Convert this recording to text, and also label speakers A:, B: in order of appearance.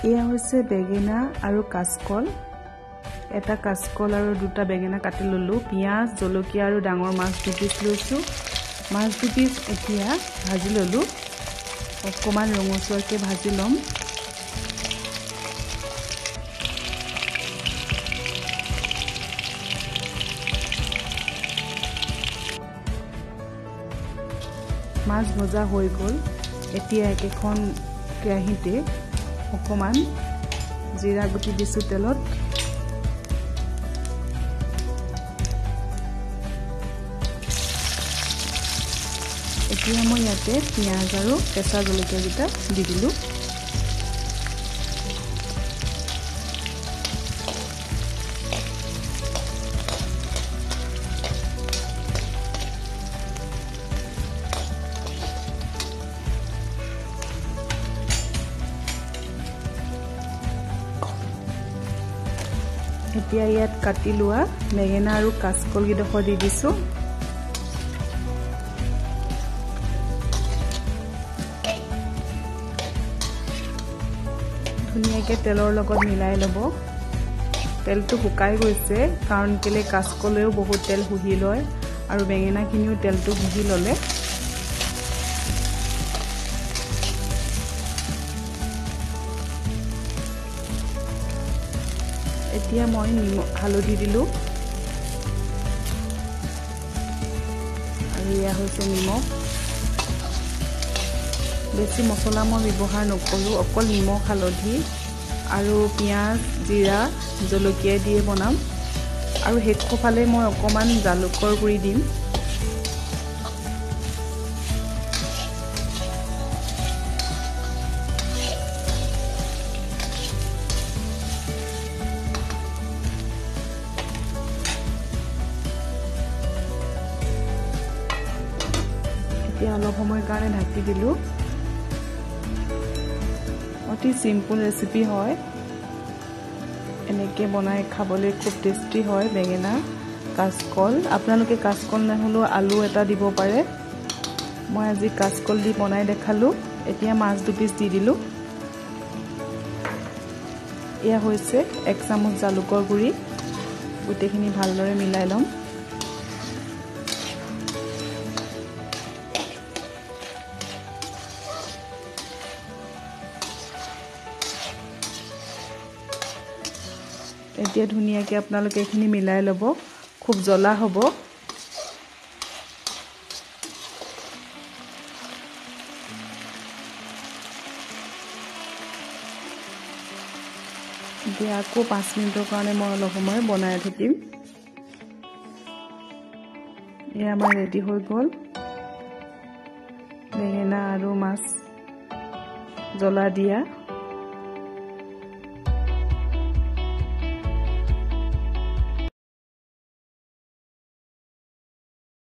A: এয়া হৈছে বেঙেনা আৰু কাচকল এটা কাচকল আৰু দুটা বেঙেনা কাটি ললো পিয়াজ জলকীয়া আৰু ডাঙৰ মাছ দুপিস লৈছো মাছ দুপিস এতিয়া ভাজি ললো অকমান ৰঙচুৱাকে ভাজি লম মাছ ভজা হৈ গল এতিয়া একেখন কেৰাহীতে অকমান জিৰা গুটি দিছো তেলত এতিয়া মই ইয়াতে পিয়াজ আৰু কেঁচা জলকীয়া গিটা দি দিলো এতিয়া ইয়াত কাটি লোৱা বেঙেনা আৰু কাচকল গিডখৰ দি দিছো ধুনিয়াকে তেলৰ লগত মিলাই লব তেলটো শুকাই গৈছে কাৰণ কেলে কাচকলেও বহুত তেল শুহি লয় আৰু বেঙেনা খিনিও তেলটো শুহি ললে এতিয়া মই হালধি দিলো আৰু ইয়া হৈছে নিমখ বেছি মছলা মই ব্যৱহাৰ নকৰো অকল নিমখ হালধি আৰু পিয়াজ জিৰা জলকীয়া দিয়ে বনাম আৰু হেকফালে মই অকমান জালুকৰ গুৰি দিম এতিয়া অলপ সময়ৰ কাৰণে ঢাকি দিলো অতি সিম্পল ৰেচিপি হয় এনেকে বনাই খাবলৈ খুব টেস্টি হয় বেঙেনা কাচকল আপোনালোকে কাচকল নহলো আলু এটা দিব পাৰে মই আজি কাচকল দি বনাই দেখালো এতিয়া মাছ দুপিস দি দিলো এয়া হৈছে 1 চামুচ জালুকৰ গুৰি গুটেখিনি ভালদৰে মিলাই লম এতিয়া ধুনিয়াকে আপোনালোকে এখিনি মিলাই লব খুব জ্বলা হ'ব এতিয়া আকৌ 5 মিনিটৰ কাৰণে মই অলপ সময় বনাই থাকিম এয়া আমাৰ ৰেডি হৈ গল বেঙেনা আৰু মাছ জ্বলা দিয়া